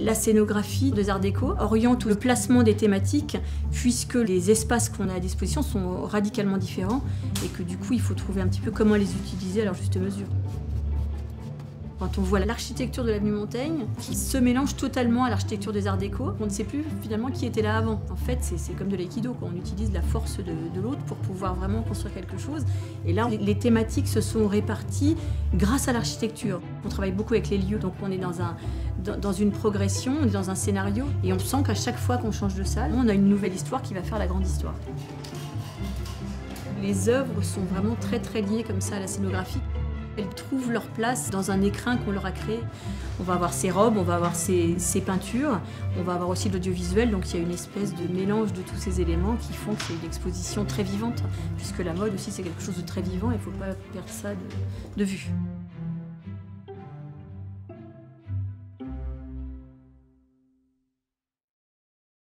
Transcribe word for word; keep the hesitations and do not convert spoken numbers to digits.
La scénographie des arts déco oriente le placement des thématiques puisque les espaces qu'on a à disposition sont radicalement différents et que du coup il faut trouver un petit peu comment les utiliser à leur juste mesure. Quand on voit l'architecture de l'avenue Montaigne qui se mélange totalement à l'architecture des arts déco, on ne sait plus finalement qui était là avant. En fait, c'est comme de l'aïkido, on utilise la force de, de l'autre pour pouvoir vraiment construire quelque chose. Et là, les thématiques se sont réparties grâce à l'architecture. On travaille beaucoup avec les lieux, donc on est dans, un, dans, dans une progression, on est dans un scénario, et on sent qu'à chaque fois qu'on change de salle, on a une nouvelle histoire qui va faire la grande histoire. Les œuvres sont vraiment très très liées comme ça à la scénographie. Elles trouvent leur place dans un écrin qu'on leur a créé. On va avoir ces robes, on va avoir ces, ces peintures, on va avoir aussi l'audiovisuel, donc il y a une espèce de mélange de tous ces éléments qui font que c'est une exposition très vivante, puisque la mode aussi c'est quelque chose de très vivant et il ne faut pas perdre ça de, de vue.